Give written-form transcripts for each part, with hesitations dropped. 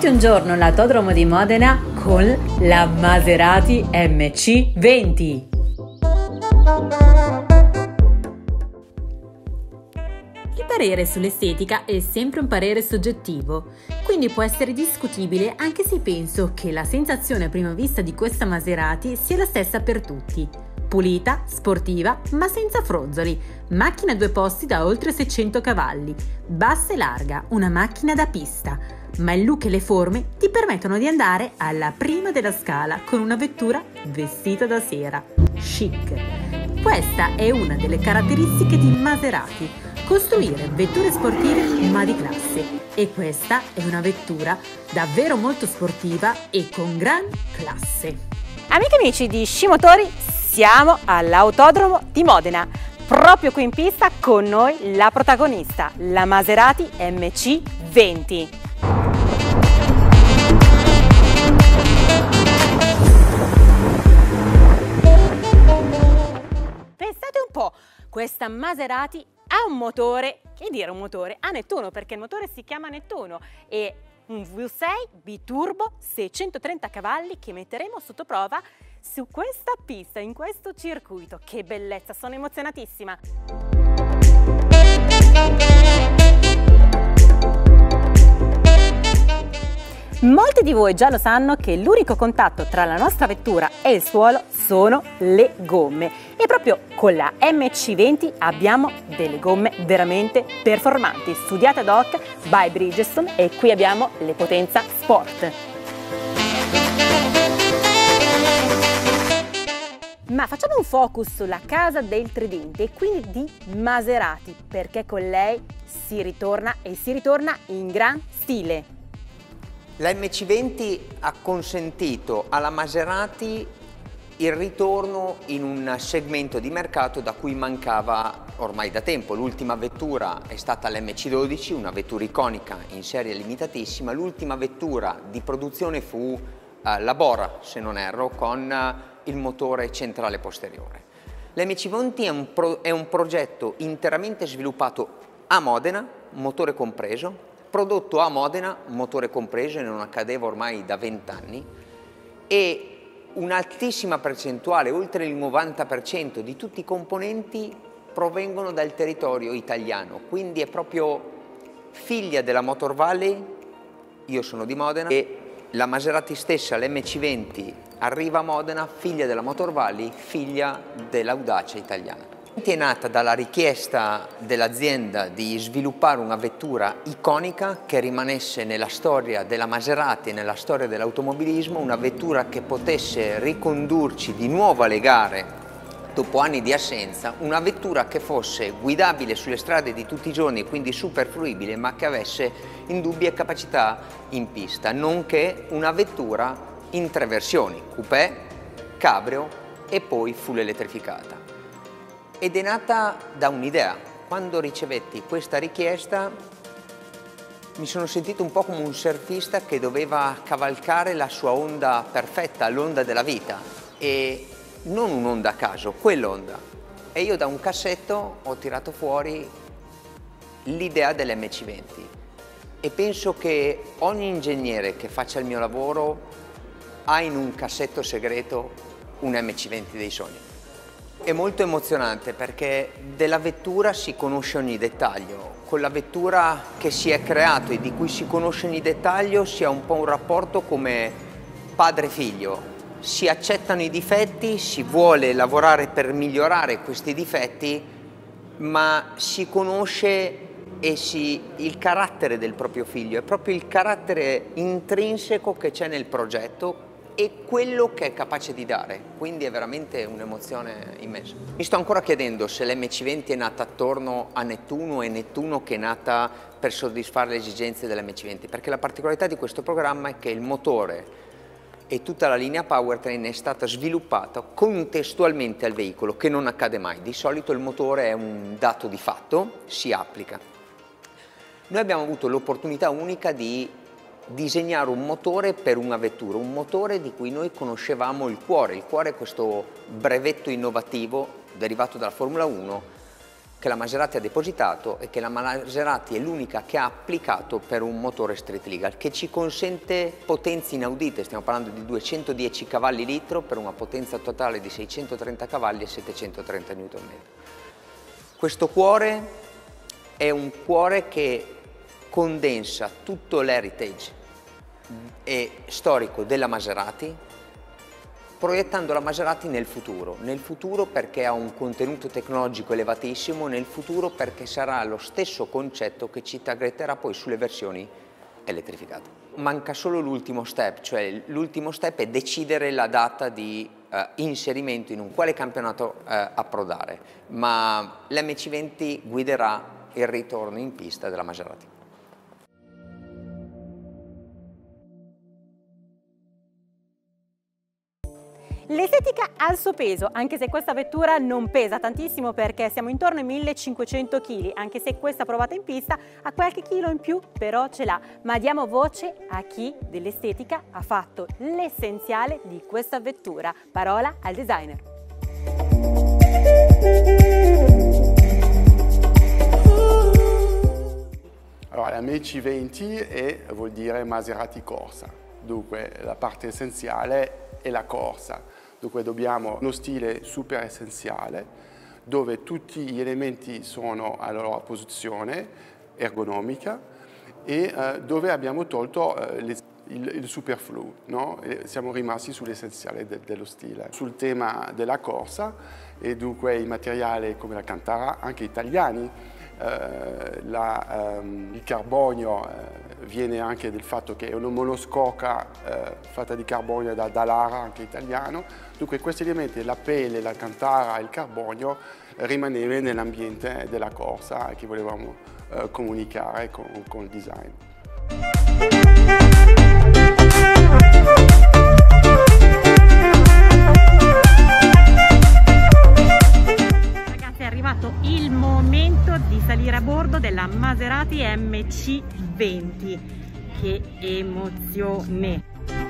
Parti un giorno all'Autodromo di Modena con la Maserati MC20. Il parere sull'estetica è sempre un parere soggettivo, quindi può essere discutibile anche se penso che la sensazione a prima vista di questa Maserati sia la stessa per tutti. Pulita, sportiva, ma senza fronzoli, macchina a 2 posti da oltre 600 cavalli, bassa e larga, una macchina da pista, ma il look e le forme ti permettono di andare alla prima della scala con una vettura vestita da sera, chic. Questa è una delle caratteristiche di Maserati, costruire vetture sportive ma di classe, e questa è una vettura davvero molto sportiva e con gran classe. Amiche e amici di Sci Motori, siamo all'Autodromo di Modena. Proprio qui in pista con noi la protagonista, la Maserati MC20. Pensate un po', questa Maserati ha un motore, che dire un motore? A Nettuno, perché il motore si chiama Nettuno, e un V6 biturbo 630 cavalli che metteremo sotto prova su questa pista, in questo circuito. Che bellezza, sono emozionatissima! Molti di voi già lo sanno che l'unico contatto tra la nostra vettura e il suolo sono le gomme, e proprio con la MC20 abbiamo delle gomme veramente performanti, studiate ad hoc by Bridgestone, e qui abbiamo le Potenza Sport. Ma facciamo un focus sulla casa del tridente, e quindi di Maserati, perché con lei si ritorna, e si ritorna in gran stile. La MC20 ha consentito alla Maserati il ritorno in un segmento di mercato da cui mancava ormai da tempo. L'ultima vettura è stata l'MC12, una vettura iconica in serie limitatissima. L'ultima vettura di produzione fu la Bora, se non erro, con il motore centrale posteriore. L'MC20 è un progetto interamente sviluppato a Modena, motore compreso, prodotto a Modena, motore compreso, e non accadeva ormai da 20 anni, e un'altissima percentuale, oltre il 90% di tutti i componenti provengono dal territorio italiano, quindi è proprio figlia della Motor Valley. Io sono di Modena e la Maserati stessa, l'MC20, arriva a Modena, figlia della Motor Valley, figlia dell'audacia italiana. È nata dalla richiesta dell'azienda di sviluppare una vettura iconica che rimanesse nella storia della Maserati e nella storia dell'automobilismo, una vettura che potesse ricondurci di nuovo alle gare dopo anni di assenza, una vettura che fosse guidabile sulle strade di tutti i giorni, quindi super fruibile, ma che avesse indubbie capacità in pista, nonché una vettura in 3 versioni, coupé, cabrio e poi full elettrificata. Ed è nata da un'idea. Quando ricevetti questa richiesta mi sono sentito un po' come un surfista che doveva cavalcare la sua onda perfetta, l'onda della vita, e non un'onda a caso, quell'onda. E io da un cassetto ho tirato fuori l'idea dell'MC20, e penso che ogni ingegnere che faccia il mio lavoro ha in un cassetto segreto un MC20 dei sogni. È molto emozionante perché della vettura si conosce ogni dettaglio. Con la vettura che si è creato e di cui si conosce ogni dettaglio si ha un po' un rapporto come padre-figlio. Si accettano i difetti, si vuole lavorare per migliorare questi difetti, ma si conosce il carattere del proprio figlio, è proprio il carattere intrinseco che c'è nel progetto e quello che è capace di dare, quindi è veramente un'emozione immensa. Mi sto ancora chiedendo se l'MC20 è nata attorno a Nettuno e Nettuno che è nata per soddisfare le esigenze dell'MC20, perché la particolarità di questo programma è che il motore e tutta la linea powertrain è stata sviluppata contestualmente al veicolo, che non accade mai. Di solito il motore è un dato di fatto, si applica. Noi abbiamo avuto l'opportunità unica di disegnare un motore per una vettura, un motore di cui noi conoscevamo il cuore. Il cuore è questo brevetto innovativo derivato dalla Formula 1 che la Maserati ha depositato e che la Maserati è l'unica che ha applicato per un motore street legal, che ci consente potenze inaudite. Stiamo parlando di 210 cavalli litro per una potenza totale di 630 cavalli e 730 Nm. Questo cuore è un cuore che condensa tutto l'heritage storico della Maserati, proiettando la Maserati nel futuro perché ha un contenuto tecnologico elevatissimo, nel futuro perché sarà lo stesso concetto che ci targetterà poi sulle versioni elettrificate. Manca solo l'ultimo step, cioè l'ultimo step è decidere la data di inserimento in un quale campionato approdare, ma l'MC20 guiderà il ritorno in pista della Maserati. L'estetica ha il suo peso, anche se questa vettura non pesa tantissimo perché siamo intorno ai 1500 kg, anche se questa provata in pista ha qualche chilo in più, però ce l'ha. Ma diamo voce a chi dell'estetica ha fatto l'essenziale di questa vettura. Parola al designer. Allora, la MC20 vuol dire Maserati Corsa, dunque la parte essenziale è la corsa. Dunque dobbiamo uno stile super essenziale dove tutti gli elementi sono alla loro posizione ergonomica e dove abbiamo tolto il superfluo, no? Siamo rimasti sull'essenziale dello stile. Sul tema della corsa e dunque i materiali come la Cantara, anche italiani, il carbonio viene anche del fatto che è una monoscocca fatta di carbonio da Lara, anche italiano. Dunque questi elementi, la pelle, la Cantara e il carbonio, rimanevano nell'ambiente della corsa che volevamo comunicare con il design. È arrivato il momento di salire a bordo della Maserati MC20. Che emozione!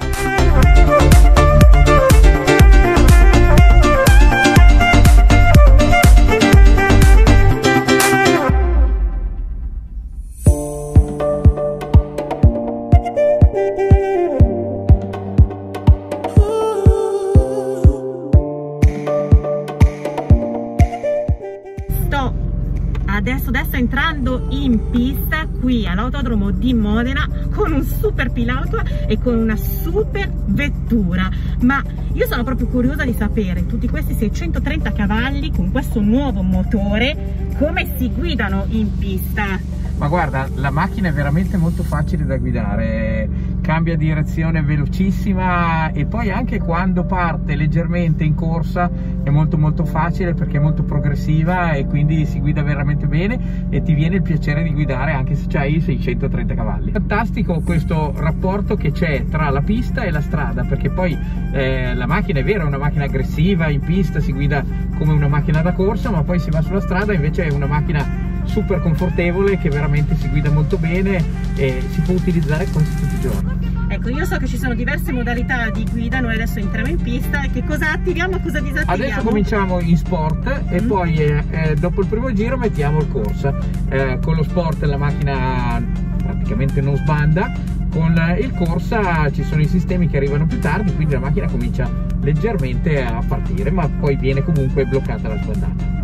Adesso entrando in pista qui all'autodromo di Modena con un super pilota e con una super vettura, ma io sono proprio curiosa di sapere tutti questi 630 cavalli con questo nuovo motore come si guidano in pista. Ma guarda, la macchina è veramente molto facile da guidare, cambia direzione velocissima e poi anche quando parte leggermente in corsa è molto facile perché è molto progressiva e quindi si guida veramente bene e ti viene il piacere di guidare anche se c'hai i 630 cavalli. Fantastico questo rapporto che c'è tra la pista e la strada, perché poi la macchina è vera, è una macchina aggressiva, in pista si guida come una macchina da corsa, ma poi si va sulla strada invece è una macchina super confortevole che veramente si guida molto bene e si può utilizzare quasi tutti i giorni. Ecco, io so che ci sono diverse modalità di guida, noi adesso entriamo in pista e che cosa attiviamo e cosa disattiviamo? Adesso cominciamo in sport e poi dopo il primo giro mettiamo il corsa. Con lo sport la macchina praticamente non sbanda, con il corsa ci sono i sistemi che arrivano più tardi, quindi la macchina comincia leggermente a partire, ma poi viene comunque bloccata la sbandata.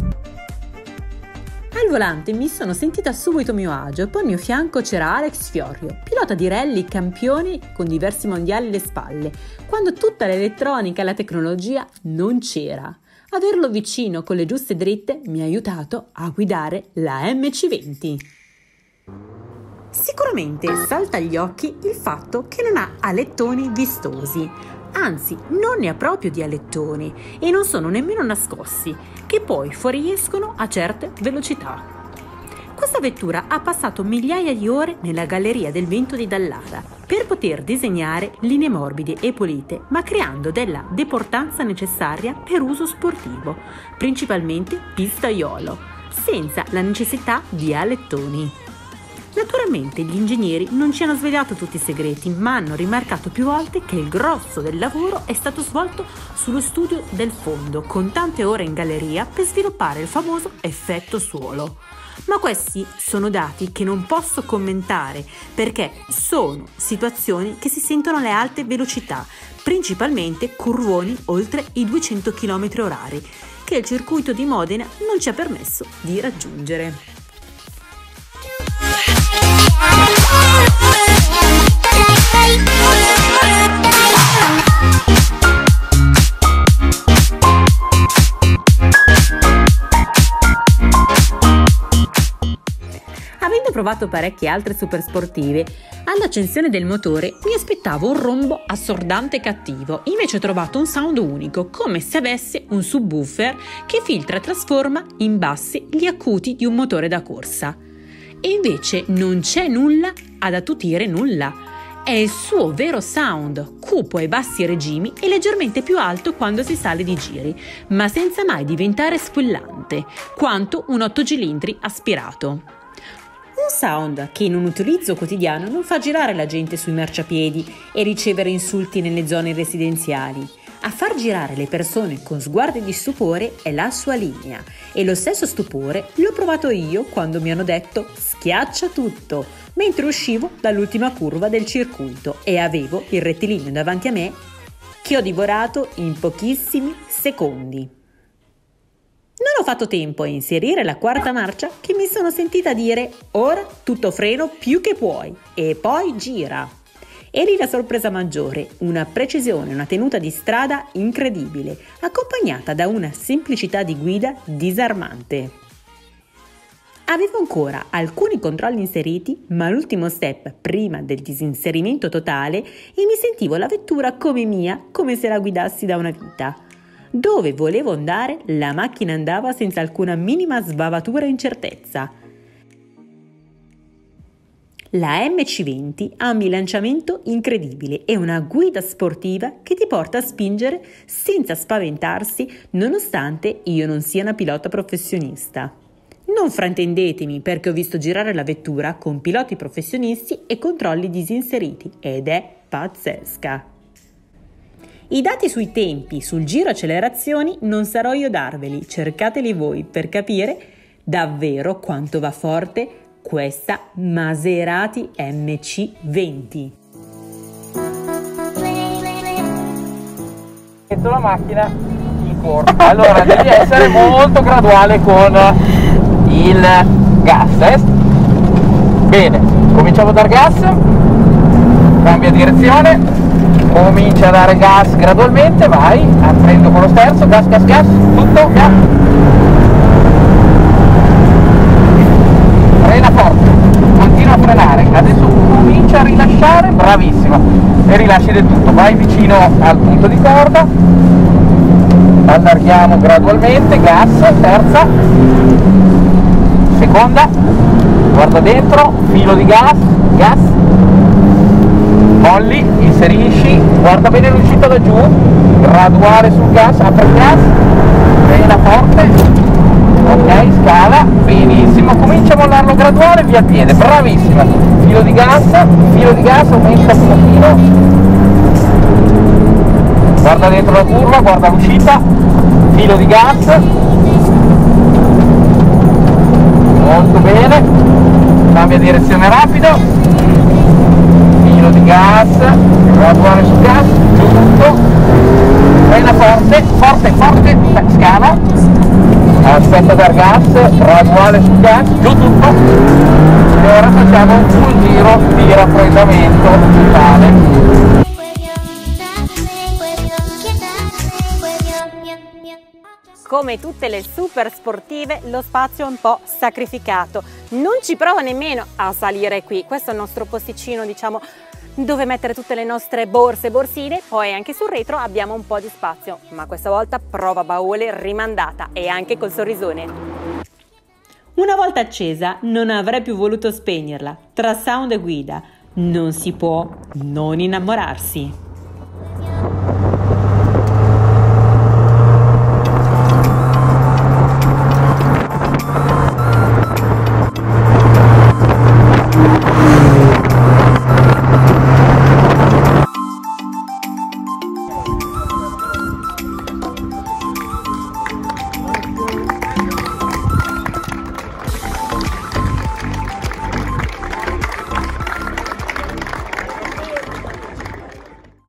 Al volante mi sono sentita subito a mio agio e poi al mio fianco c'era Alex Fiorio, pilota di rally campione con diversi mondiali alle spalle, quando tutta l'elettronica e la tecnologia non c'era. Averlo vicino con le giuste dritte mi ha aiutato a guidare la MC20. Sicuramente salta agli occhi il fatto che non ha alettoni vistosi, anzi non ne ha proprio di alettoni e non sono nemmeno nascosti, che poi fuoriescono a certe velocità. Questa vettura ha passato migliaia di ore nella galleria del vento di Dallara per poter disegnare linee morbide e pulite, ma creando della deportanza necessaria per uso sportivo, principalmente pistaiolo, senza la necessità di alettoni. Naturalmente gli ingegneri non ci hanno svelato tutti i segreti, ma hanno rimarcato più volte che il grosso del lavoro è stato svolto sullo studio del fondo, con tante ore in galleria per sviluppare il famoso effetto suolo. Ma questi sono dati che non posso commentare perché sono situazioni che si sentono alle alte velocità, principalmente curvoni oltre i 200 km/h, che il circuito di Modena non ci ha permesso di raggiungere. Avendo provato parecchie altre supersportive, all'accensione del motore mi aspettavo un rombo assordante e cattivo, invece ho trovato un sound unico, come se avesse un subwoofer che filtra e trasforma in bassi gli acuti di un motore da corsa. E invece non c'è nulla ad attutire nulla. È il suo vero sound, cupo ai bassi regimi e leggermente più alto quando si sale di giri, ma senza mai diventare squillante, quanto un 8 cilindri aspirato. Un sound che in un utilizzo quotidiano non fa girare la gente sui marciapiedi e ricevere insulti nelle zone residenziali. A far girare le persone con sguardi di stupore è la sua linea, e lo stesso stupore l'ho provato io quando mi hanno detto "schiaccia tutto", mentre uscivo dall'ultima curva del circuito e avevo il rettilineo davanti a me che ho divorato in pochissimi secondi. Non ho fatto tempo a inserire la quarta marcia che mi sono sentita dire "ora tutto freno più che puoi" e poi gira. E lì la sorpresa maggiore, una precisione e una tenuta di strada incredibile, accompagnata da una semplicità di guida disarmante. Avevo ancora alcuni controlli inseriti, ma l'ultimo step prima del disinserimento totale e mi sentivo la vettura come mia, come se la guidassi da una vita. Dove volevo andare, la macchina andava senza alcuna minima sbavatura e incertezza. La MC20 ha un bilanciamento incredibile e una guida sportiva che ti porta a spingere senza spaventarsi, nonostante io non sia una pilota professionista. Non fraintendetemi, perché ho visto girare la vettura con piloti professionisti e controlli disinseriti ed è pazzesca. I dati sui tempi, sul giro accelerazioni non sarò io a darveli, cercateli voi per capire davvero quanto va forte questa Maserati MC20. Metto la macchina in corsa, allora devi essere molto graduale con il gas. Bene, cominciamo a dar gas, cambia direzione, comincia a dare gas gradualmente, vai, aprendo con lo sterzo, gas, tutto, gas. Frena forte, continua a frenare, adesso comincia a rilasciare, bravissima, e rilasci del tutto, vai vicino al punto di corda, allarghiamo gradualmente, gas, terza, seconda, guarda dentro, filo di gas, molli, inserisci, guarda bene l'uscita da giù, graduale sul gas, apri il gas, frena forte, ok, scala, benissimo, comincia a mollarlo graduale, via piede, bravissima, filo di gas, aumenta un pochino, guarda dentro la curva, guarda l'uscita, filo di gas, molto bene, cambia direzione rapido, filo di gas, graduale sul gas, giù tutto, frena forte, scala, aspetta dar gas, graduale sul gas, giù tutto, e ora facciamo un giro di raffreddamento totale. Come tutte le super sportive, lo spazio è un po' sacrificato. Non ci prova nemmeno a salire qui. Questo è il nostro posticino, diciamo, dove mettere tutte le nostre borse, borsine. Poi anche sul retro abbiamo un po' di spazio, ma questa volta prova baule rimandata e anche col sorrisone. Una volta accesa non avrei più voluto spegnerla. Tra sound e guida non si può non innamorarsi.